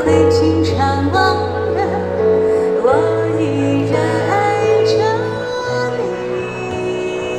会经常忘了，我依然爱着你。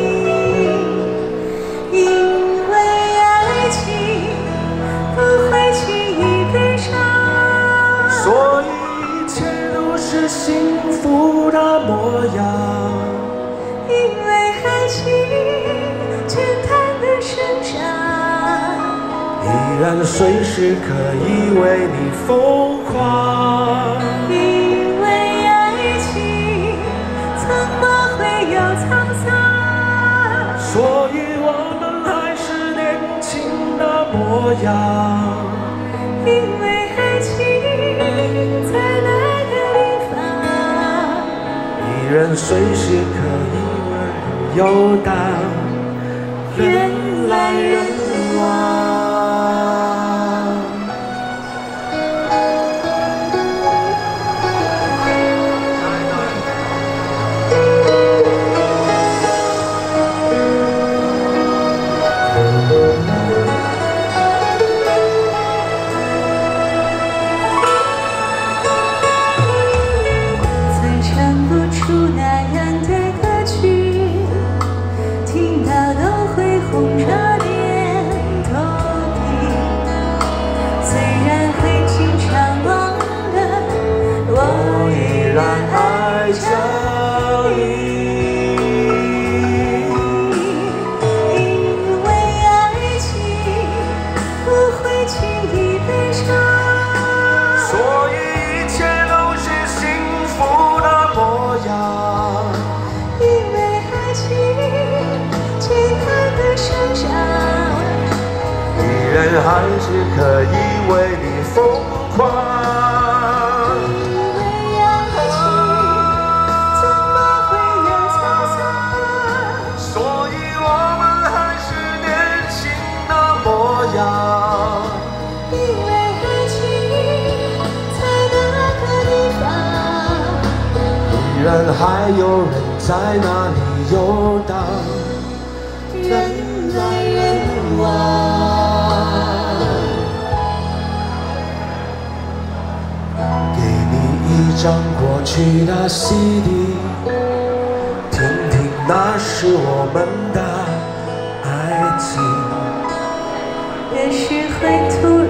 因为爱情不会轻易悲伤， 所以一切都是幸福的模样。 因为爱情简单的生长， 依然随时可以为你疯狂。 因为爱情怎么会有沧桑， 所以我们还是年轻的模样。 因为爱情在那个地方， 依然随时可以为你游荡，人来人往。 最唱不出那样的歌曲，听到都会红着脸头皮。虽然会经常忘了，我依然爱着你。因为爱情不会轻易悲伤， 所以一切都是幸福的模样。 因为爱情简单的生长， 依然还是可以为你疯狂。 因为爱情怎么会有沧桑， 所以我们还是年轻的模样。 因为爱情在那个地方， 依然还有人在那里游荡， 人来人往。 给你一张过去的 CD， 听听那是我们的爱情。 也许会突